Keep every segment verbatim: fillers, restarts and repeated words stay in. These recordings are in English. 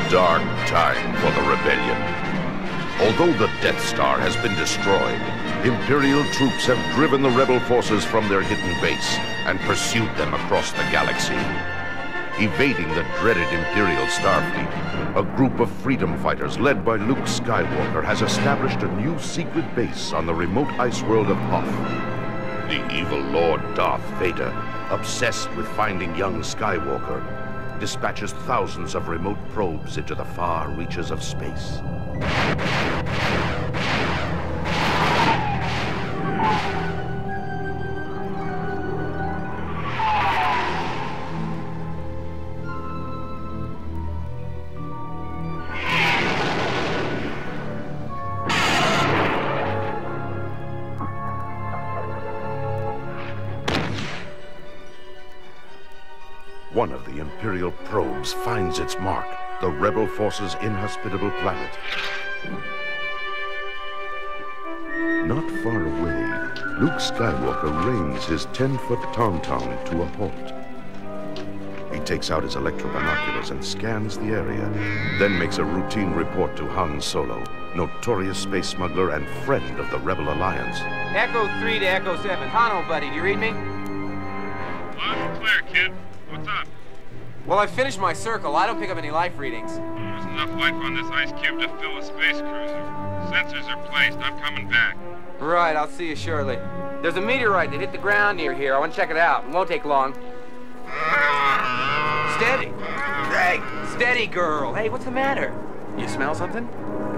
dark time for the rebellion. Although the Death Star has been destroyed, Imperial troops have driven the rebel forces from their hidden base and pursued them across the galaxy. Evading the dreaded Imperial Starfleet, a group of freedom fighters led by Luke Skywalker has established a new secret base on the remote ice world of Hoth. The evil Lord Darth Vader, obsessed with finding young Skywalker, dispatches thousands of remote probes into the far reaches of space. One of the Imperial probes finds its mark, the Rebel forces' inhospitable planet. Not far away, Luke Skywalker reins his ten-foot Tauntaun to a halt. He takes out his electro-binoculars and scans the area, then makes a routine report to Han Solo, notorious space smuggler and friend of the Rebel Alliance. Echo three to Echo seven. Han, old buddy, do you read me? Loud and clear, kid. What's up? Well, I finished my circle. I don't pick up any life readings. There's enough life on this ice cube to fill a space cruiser. Sensors are placed. I'm coming back. Right, I'll see you shortly. There's a meteorite that hit the ground near here. I want to check it out. It won't take long. Steady. Hey, steady, girl. Hey, what's the matter? You smell something?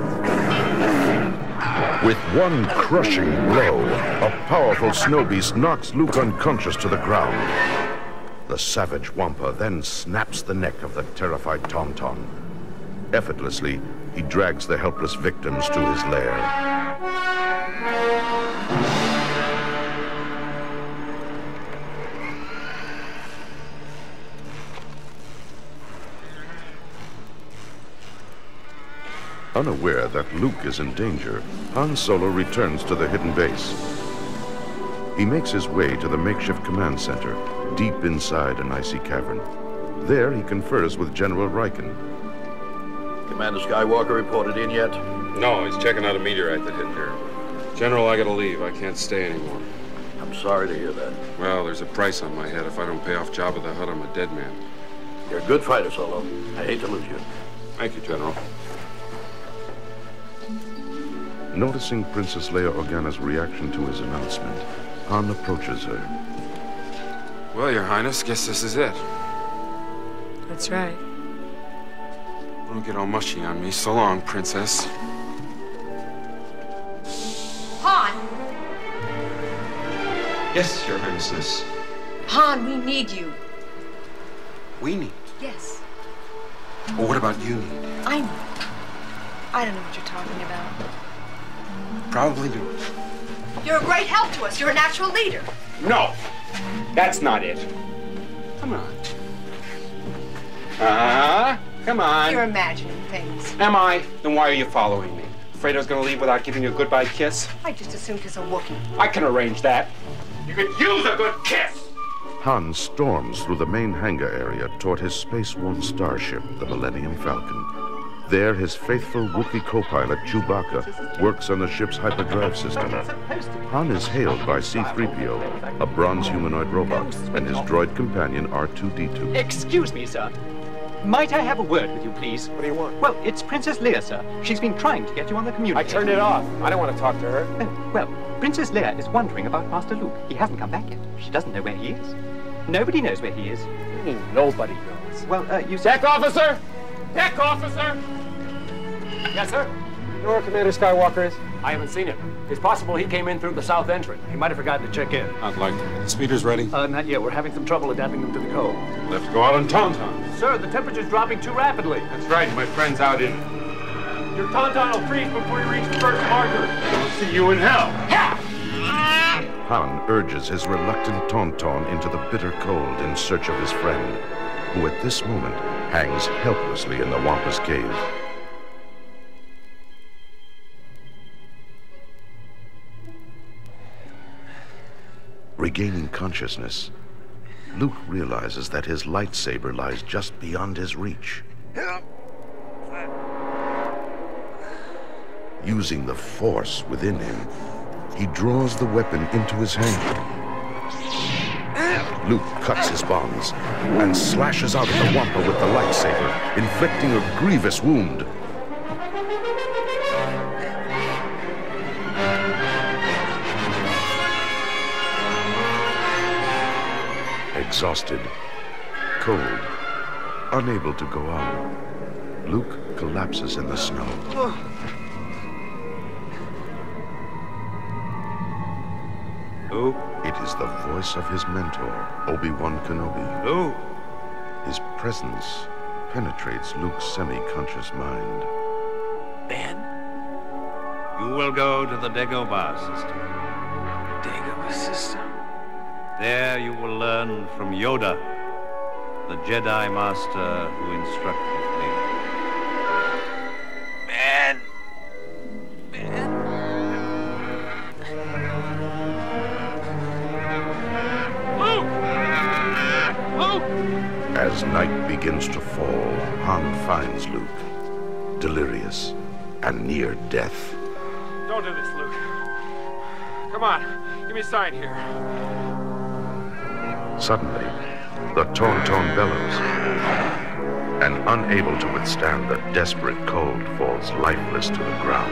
With one crushing blow, a powerful snow beast knocks Luke unconscious to the ground. The savage Wampa then snaps the neck of the terrified Tauntaun. Effortlessly, he drags the helpless victims to his lair. Unaware that Luke is in danger, Han Solo returns to the hidden base. He makes his way to the makeshift command center, deep inside an icy cavern. There he confers with General Riken. Commander Skywalker reported in yet? No, he's checking out a meteorite that hit here. General, I gotta leave. I can't stay anymore. I'm sorry to hear that. Well, there's a price on my head. If I don't pay off Jabba the Hutt, I'm a dead man. You're a good fighter, Solo. I hate to lose you. Thank you, General. Noticing Princess Leia Organa's reaction to his announcement, Han approaches her. Well, Your Highness, guess this is it. That's right. Don't get all mushy on me. So long, Princess. Han! Yes, Your Highness. Han, we need you. We need. Yes. Well, what about you need? I need. I don't know what you're talking about. Probably do. You're a great help to us. You're a natural leader. No, that's not it. Come on. Uh-huh. Come on. You're imagining things. Am I? Then why are you following me? Afraid I was going to leave without giving you a goodbye kiss? I just assumed he's a Wookiee. I can arrange that. You could use a good kiss! Han storms through the main hangar area toward his space-worn starship, the Millennium Falcon. There, his faithful Wookiee co-pilot Chewbacca works on the ship's hyperdrive system. Han is hailed by C three P O, a bronze humanoid robot, and his droid companion R two D two. Excuse me, sir. Might I have a word with you, please? What do you want? Well, it's Princess Leia, sir. She's been trying to get you on the communicator. I turned it off. I don't want to talk to her. Oh, well, Princess Leia is wondering about Master Luke. He hasn't come back yet. She doesn't know where he is. Nobody knows where he is. Nobody knows. Well, uh, you... Deck officer! Deck officer! Yes, sir? You know where Commander Skywalker is? I haven't seen him. It's possible he came in through the south entrance. He might have forgotten to check in. I'd like to. The speeder's ready? Uh, not yet. We're having some trouble adapting them to the cold. Let's go out on Tauntaun. Sir, the temperature's dropping too rapidly. That's right. My friend's out in it. Your Tauntaun will freeze before you reach the first marker. I'll see you in hell. Han urges his reluctant Tauntaun into the bitter cold in search of his friend, who at this moment hangs helplessly in the Wampa's cave. Regaining consciousness, Luke realizes that his lightsaber lies just beyond his reach. Using the force within him, he draws the weapon into his hand. Luke cuts his bonds and slashes out at the Wampa with the lightsaber, inflicting a grievous wound. Exhausted, cold, unable to go on, Luke collapses in the snow. Who? It is the voice of his mentor, Obi-Wan Kenobi. Who? His presence penetrates Luke's semi-conscious mind. Ben? You will go to the Dagobah system. Dagobah system? There you will learn from Yoda, the Jedi Master who instructed me. Ben! Ben? Luke! Luke! As night begins to fall, Han finds Luke, delirious and near death. Don't do this, Luke. Come on, give me a sign here. Suddenly, the Tauntaun bellows, and unable to withstand the desperate cold, falls lifeless to the ground.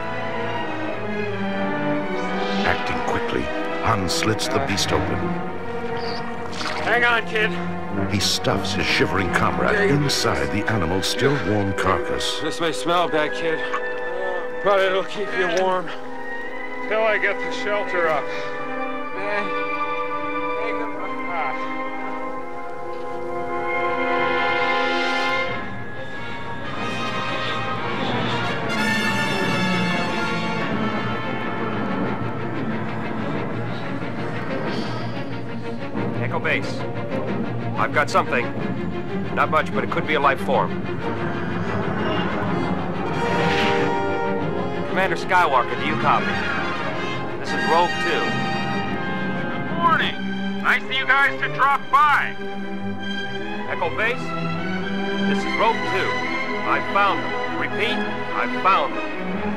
Acting quickly, Han slits the beast open. Hang on, kid. He stuffs his shivering comrade inside the animal's still warm carcass. This may smell bad, kid, but it'll keep you warm till I get the shelter up. Man. Echo Base. I've got something. Not much, but it could be a life form. Commander Skywalker, do you copy? This is Rogue two. Good morning. Nice of you guys to drop by. Echo Base, this is Rogue two. I found them. Repeat, I found them.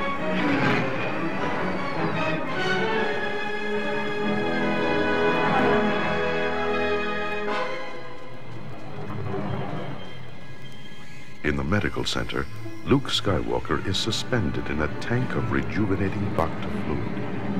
In the medical center, Luke Skywalker is suspended in a tank of rejuvenating Bacta fluid.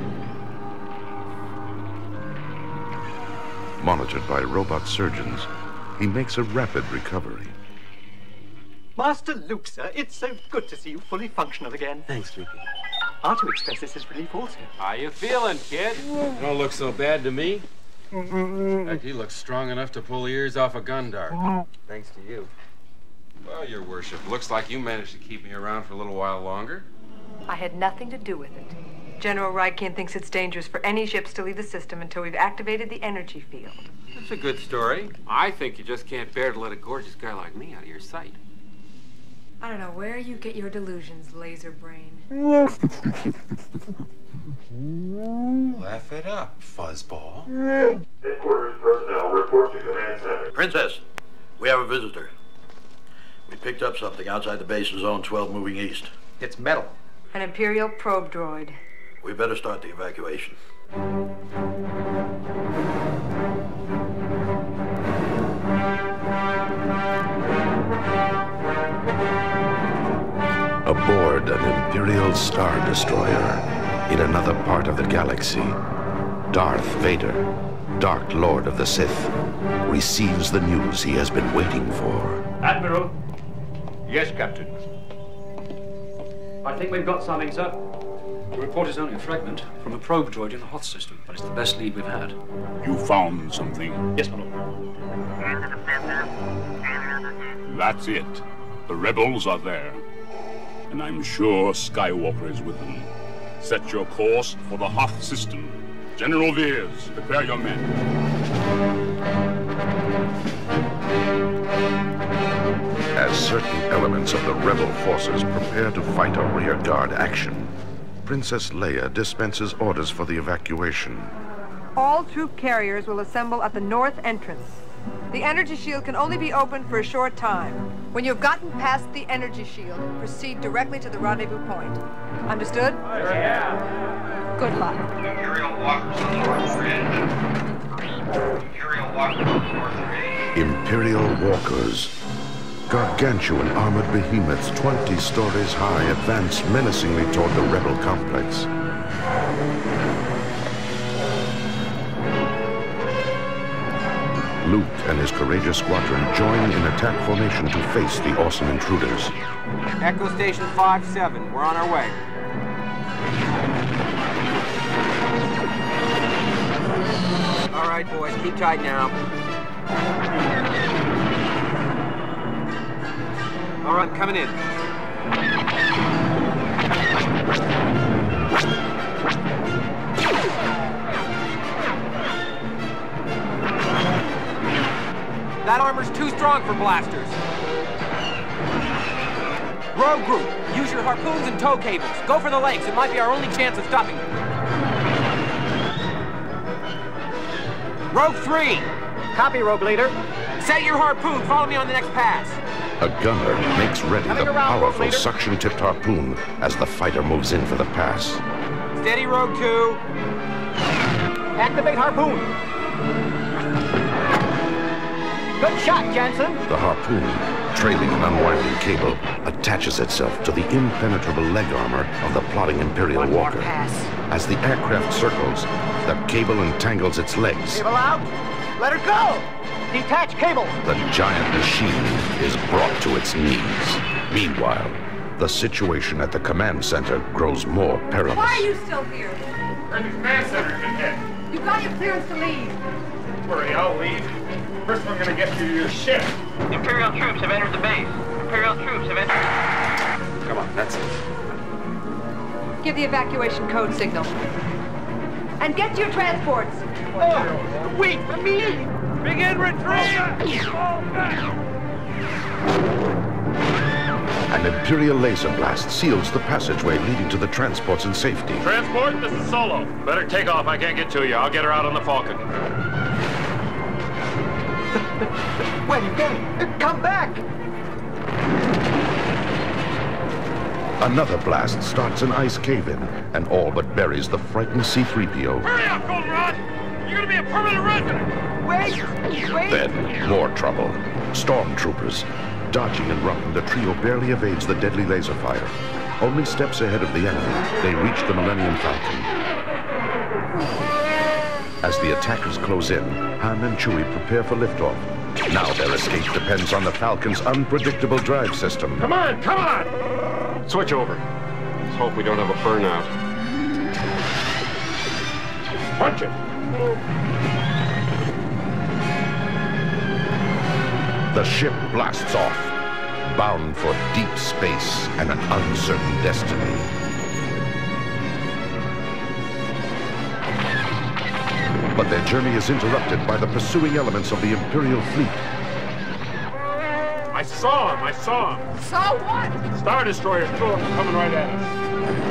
Monitored by robot surgeons, he makes a rapid recovery. Master Luke, sir, it's so good to see you fully functional again. Thanks, Luke. R two expressed this as relief also. How you feeling, kid? Don't look so bad to me. In fact, he looks strong enough to pull ears off a Gundar. Thanks to you. Well, your worship, looks like you managed to keep me around for a little while longer. I had nothing to do with it. General Raikin thinks it's dangerous for any ships to leave the system until we've activated the energy field. That's a good story. I think you just can't bear to let a gorgeous guy like me out of your sight. I don't know where you get your delusions, laser brain. Laugh it up, fuzzball. Headquarters personnel report to command center. Princess, we have a visitor. We picked up something outside the base of Zone twelve moving east. It's metal. An Imperial probe droid. We better start the evacuation. Aboard an Imperial Star Destroyer in another part of the galaxy, Darth Vader, Dark Lord of the Sith, receives the news he has been waiting for. Admiral. Yes, Captain. I think we've got something, sir. The report is only a fragment from a probe droid in the Hoth system, but it's the best lead we've had. You found something? Yes, my lord. That's it. The rebels are there. And I'm sure Skywalker is with them. Set your course for the Hoth system. General Veers, prepare your men. As certain elements of the rebel forces prepare to fight a rearguard action, Princess Leia dispenses orders for the evacuation. All troop carriers will assemble at the north entrance. The energy shield can only be opened for a short time. When you've gotten past the energy shield, proceed directly to the rendezvous point. Understood? Yeah. Good luck. Imperial walkers on the north ridge. Imperial walkers on the north ridge. Imperial walkers. Gargantuan armored behemoths twenty stories high advance menacingly toward the rebel complex. Luke and his courageous squadron join in attack formation to face the awesome intruders. Echo Station five seven, we're on our way. All right, boys, keep tight now. All right, I'm coming in. That armor's too strong for blasters. Rogue group, use your harpoons and tow cables. Go for the legs. It might be our only chance of stopping them. Rogue three. Copy, Rogue Leader. Set your harpoon. Follow me on the next pass. A gunner makes ready the powerful suction-tipped harpoon as the fighter moves in for the pass. Steady, Rogue two. Activate harpoon. Good shot, Jansen. The harpoon, trailing an unwinding cable, attaches itself to the impenetrable leg armor of the plotting Imperial One walker. more pass. As the aircraft circles, the cable entangles its legs. Cable out. Let her go. Detach cable. The giant machine is brought to its knees. Meanwhile, the situation at the command center grows more perilous. Why are you still here? Randy's command center's been hit. You've got your clearance to leave. Don't worry, I'll leave. First, I'm gonna get you to your ship. Imperial troops have entered the base. Imperial troops have entered. Come on, that's it. Give the evacuation code signal. And get to your transports. Oh, wait for me. Begin retreat! An Imperial laser blast seals the passageway leading to the transports in safety. Transport, this is Solo. Better take off. I can't get to you. I'll get her out on the Falcon. Where are you going? Come back! Another blast starts an ice cave-in and all but buries the frightened C three P O. Hurry up, Goldenrod! You're gonna be a permanent resident! Wait! Wait! Then, more trouble. Stormtroopers. Dodging and running, the trio barely evades the deadly laser fire. Only steps ahead of the enemy, they reach the Millennium Falcon. As the attackers close in, Han and Chewie prepare for liftoff. Now their escape depends on the Falcon's unpredictable drive system. Come on, come on! Switch over. Let's hope we don't have a burnout. Punch it! The ship blasts off, bound for deep space and an uncertain destiny. But their journey is interrupted by the pursuing elements of the Imperial fleet. I saw him, I saw him. Saw what? Star Destroyers, two of them coming right at us.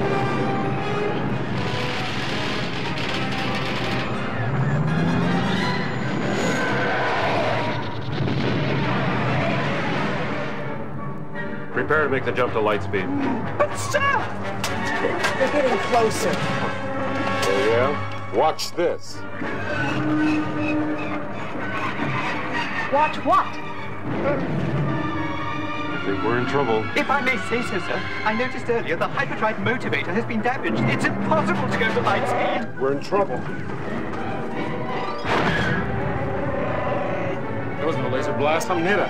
Prepare to make the jump to light speed. But sir! They're getting closer. Oh, yeah? Watch this. Watch what? I think we're in trouble. If I may say so, sir, I noticed earlier the hyperdrive motivator has been damaged. It's impossible to go to light speed. We're in trouble. There wasn't a laser blast, something hit us.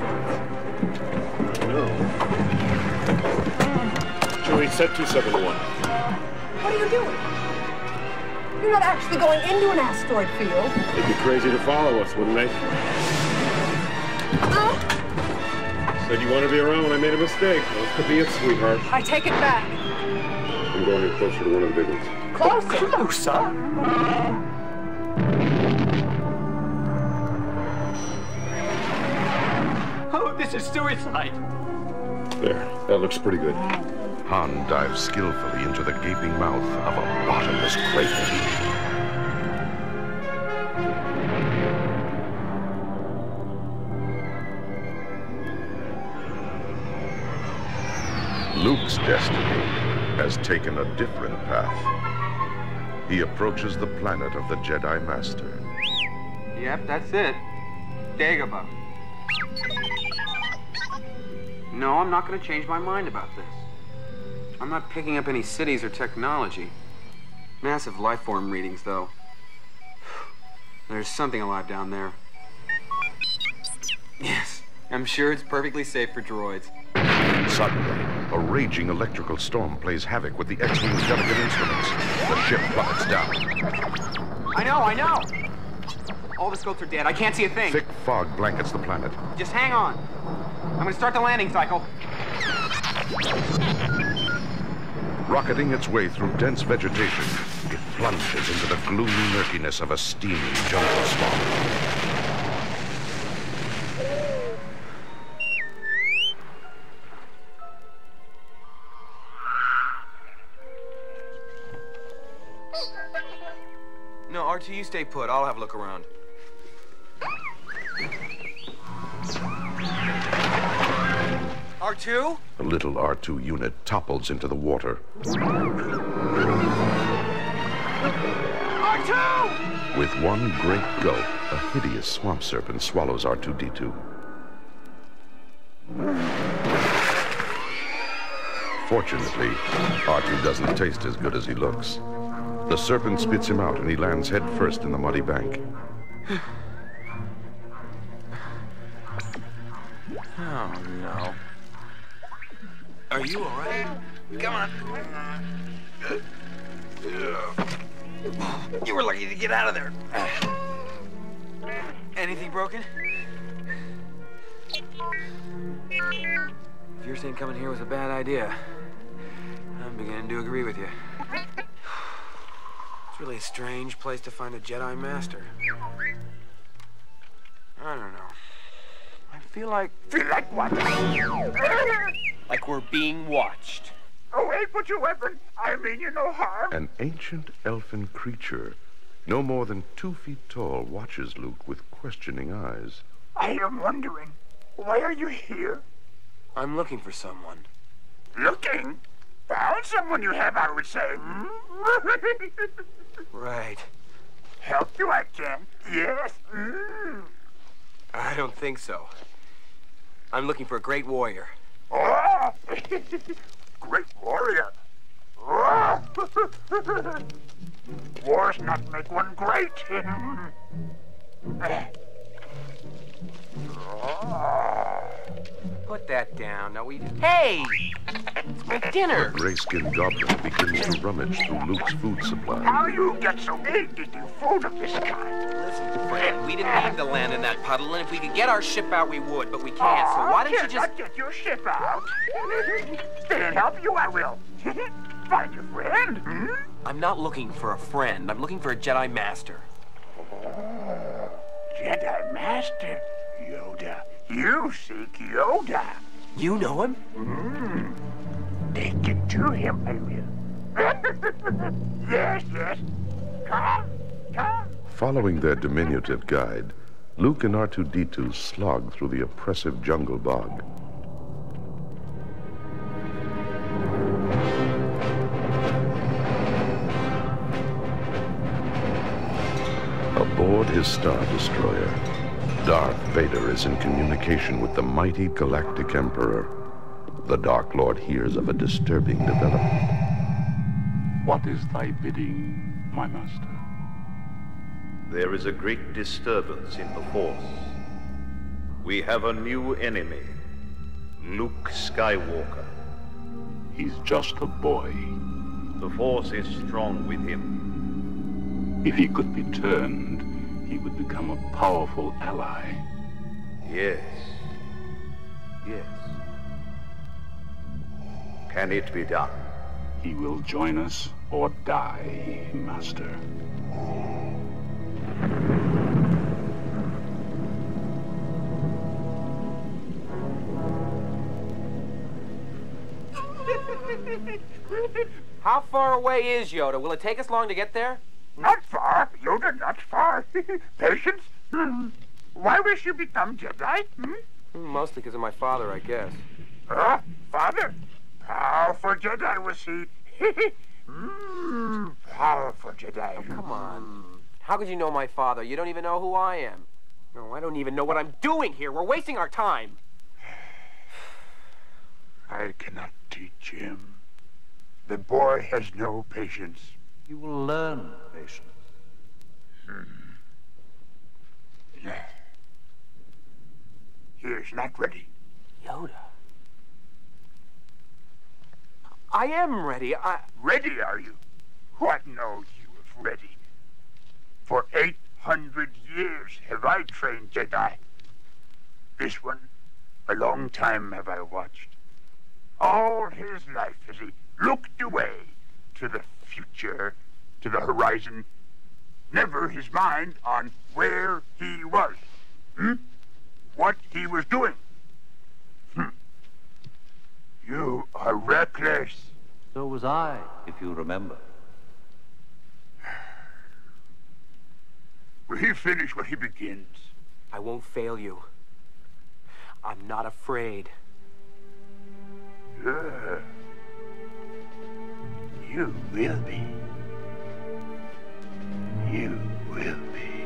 Chewie, set two seven one. What are you doing? You're not actually going into an asteroid field. They'd be crazy to follow us, wouldn't they? Uh, Said you wanted to be around when I made a mistake. Those could be it, sweetheart. I take it back. I'm going in closer to one of the big ones. Closer. Closer? Oh, this is suicide. There, that looks pretty good. Han dives skillfully into the gaping mouth of a bottomless crater. Luke's destiny has taken a different path. He approaches the planet of the Jedi Master. Yep, that's it. Dagobah. No, I'm not going to change my mind about this. I'm not picking up any cities or technology. Massive life form readings, though. There's something alive down there. Yes, I'm sure it's perfectly safe for droids. Suddenly, a raging electrical storm plays havoc with the X-Wing's delicate instruments. The ship plummets down. I know, I know! All the scopes are dead. I can't see a thing. Thick fog blankets the planet. Just hang on. I'm gonna start the landing cycle. Rocketing its way through dense vegetation, it plunges into the gloomy murkiness of a steaming jungle swamp. No, R two, you stay put. I'll have a look around. R two? A little R two unit topples into the water. R two! With one great gulp, a hideous swamp serpent swallows R two D two. Fortunately, R two doesn't taste as good as he looks. The serpent spits him out and he lands head first in the muddy bank. Oh, no. Are you all right? Come on. You were lucky to get out of there. Anything broken? If you're saying coming here was a bad idea, I'm beginning to agree with you. It's really a strange place to find a Jedi Master. I don't know. I feel like... Feel like what? Like we're being watched. Oh, wait, put your weapon. I mean you no harm. An ancient elfin creature, no more than two feet tall, watches Luke with questioning eyes. I am wondering, why are you here? I'm looking for someone. Looking? Found someone you have, I would say. Right. Help you I can. Yes. Mm. I don't think so. I'm looking for a great warrior. Oh! Great warrior. Oh. Wars not make one great. Put that down. Now we... Hey! It's my dinner! A gray-skinned goblin begins to rummage through Luke's food supply. How you get so big to do food of this kind? Listen, friend, we didn't need to land in that puddle, and if we could get our ship out, we would, but we can't, oh, so why don't you just... not get your ship out? Stay and help you, I will. Find your friend. Hmm? I'm not looking for a friend. I'm looking for a Jedi Master. Oh, Jedi Master? Yoda. You seek Yoda. You know him? Mm. Take it to him, I will. Yes, yes. Come, come. Following their diminutive guide, Luke and R two D two slog through the oppressive jungle bog. Aboard his Star Destroyer, Darth Vader is in communication with the mighty Galactic Emperor. The Dark Lord hears of a disturbing development. What is thy bidding, my master? There is a great disturbance in the Force. We have a new enemy, Luke Skywalker. He's just a boy. The Force is strong with him. If he could be turned, he would become a powerful ally. Yes. Yes. Can it be done? He will join us or die, Master. How far away is Yoda? Will it take us long to get there? Not far, Yoda, not far. Patience. Hmm. Why wish you become Jedi? Hmm? Mostly because of my father, I guess. Uh, father? How powerful Jedi was he. mm, powerful Jedi. Oh, come on. How could you know my father? You don't even know who I am. No, I don't even know what I'm doing here. We're wasting our time. I cannot teach him. The boy has no patience. You will learn patience. Hmm. Yeah. He is not ready. Yoda. I am ready. I... Ready, are you? What know you of ready? For eight hundred years have I trained Jedi. This one, a long time have I watched. All his life has he looked away to the future, to the horizon, never his mind on where he was, hmm? What he was doing. Hmm. You are reckless. So was I, if you remember. Will he finish what he begins? I won't fail you. I'm not afraid. Yeah. You will be. You will be.